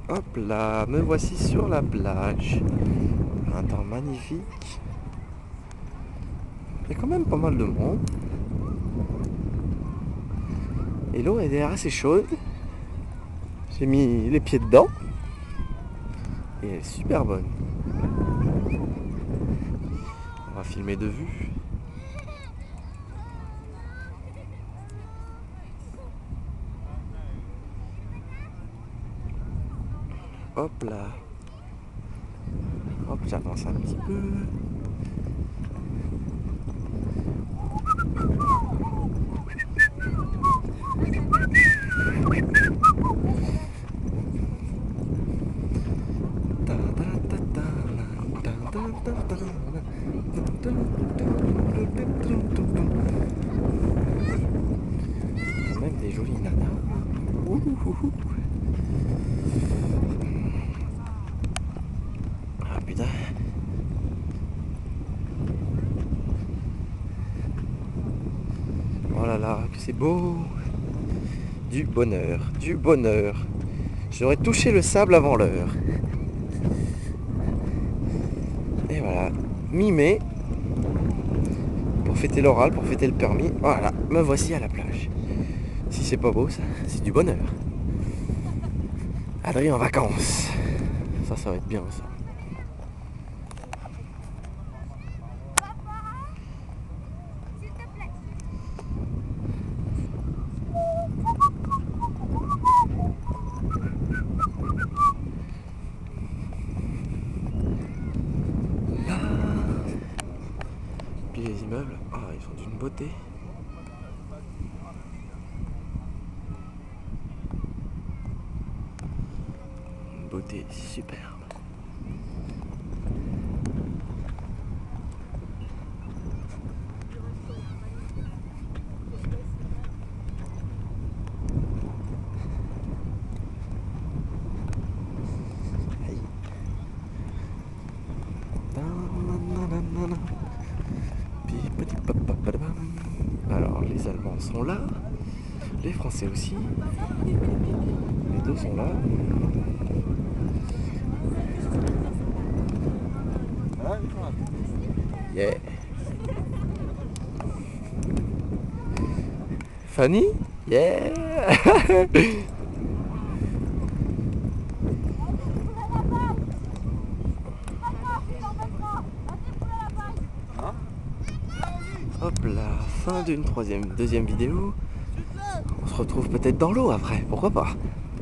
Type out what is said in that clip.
Hop là, me voici sur la plage. Un temps magnifique. Il y a quand même pas mal de monde. Et l'eau est assez chaude. J'ai mis les pieds dedans. Et elle est super bonne. On va filmer de vue. Hop là. Hop, j'avance un petit peu. Même des jolies nanas. Ah putain. Oh là là, que c'est beau. Du bonheur, du bonheur. J'aurais touché le sable avant l'heure. Et voilà, mi-mai, pour fêter l'oral, pour fêter le permis. Voilà, me voici à la plage. Si c'est pas beau, ça, c'est du bonheur. Adrien en vacances. Ça va être bien ça. Là. Puis les immeubles, ah, ils sont d'une beauté. Une beauté superbe. Alors les Allemands sont là, les Français aussi, les deux sont là. Yeah. Fanny? Yeah. Hop là, fin d'une deuxième vidéo. On se retrouve peut-être dans l'eau après, pourquoi pas.